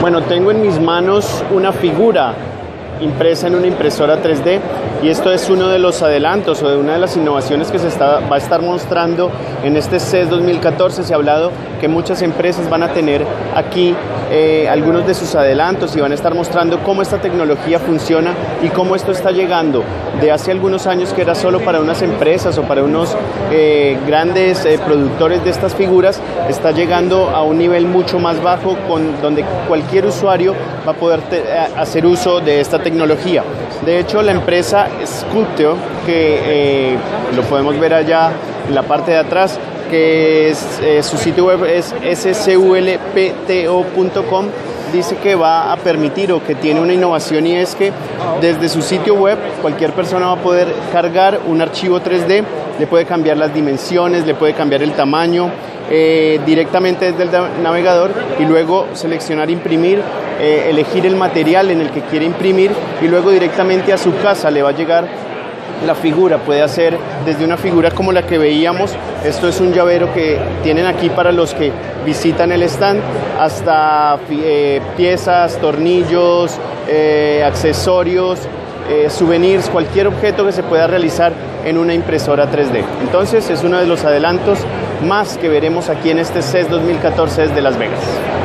Bueno, tengo en mis manos una figura impresa en una impresora 3D y esto es uno de los adelantos o de una de las innovaciones que va a estar mostrando en este CES 2014. Se ha hablado que muchas empresas van a tener aquí algunos de sus adelantos y van a estar mostrando cómo esta tecnología funciona y cómo esto está llegando de hace algunos años, que era solo para unas empresas o para unos grandes productores de estas figuras. Está llegando a un nivel mucho más bajo, donde cualquier usuario va a poder hacer uso de esta tecnología. De hecho, la empresa Sculpteo, que lo podemos ver allá en la parte de atrás, que su sitio web es sculpto.com, dice que va a permitir, o que tiene una innovación, y es que desde su sitio web cualquier persona va a poder cargar un archivo 3D, le puede cambiar las dimensiones, le puede cambiar el tamaño directamente desde el navegador, y luego seleccionar imprimir, elegir el material en el que quiere imprimir, y luego directamente a su casa le va a llegar la figura. Puede hacer desde una figura como la que veíamos, esto es un llavero que tienen aquí para los que visitan el stand, hasta piezas, tornillos, accesorios, souvenirs, cualquier objeto que se pueda realizar en una impresora 3D. Entonces es uno de los adelantos más que veremos aquí en este CES 2014 desde Las Vegas.